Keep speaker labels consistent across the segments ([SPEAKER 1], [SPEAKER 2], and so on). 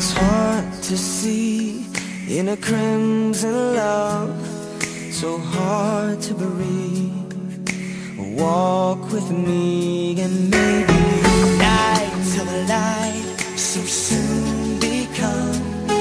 [SPEAKER 1] hard to see in a crimson love, so hard to breathe. Walk with me and maybe night till the light so soon become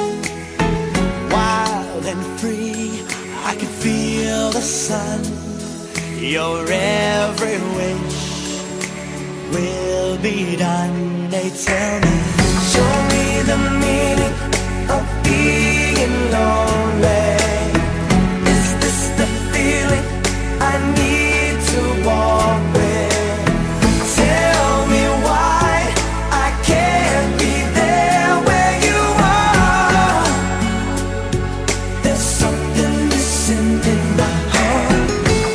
[SPEAKER 1] wild and free. I can feel the sun. Your every wish will be done. They tell me, show me the meaning of being lonely. Is this the feeling I need to walk with? Tell me why I can't be there where you are. There's something missing in my heart.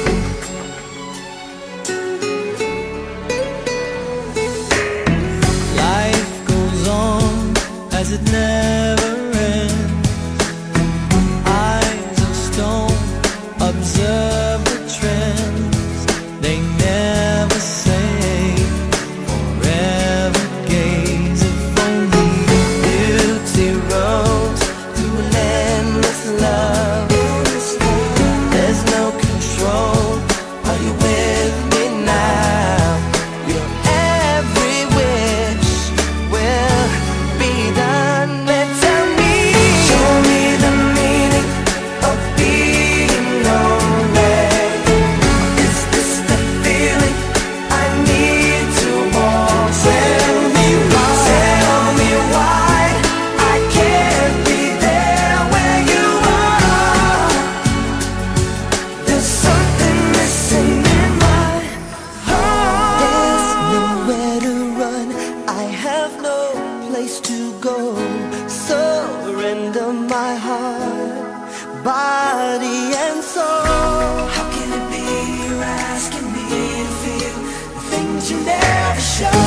[SPEAKER 1] Life goes on as it never ends. Eyes of stone observe the trends. They never say forever gaze. If only beauty rose through an endless love. There's no control. Are you with me now? Your every wish will be done. Tell me, show me the meaning of being lonely. Is this the feeling I need to walk? Tell me why I can't be there where you are. There's something missing in my heart. There's nowhere to run. I have no place to go. Surrender my heart, body and soul. How can it be you're asking me to feel the things you never show?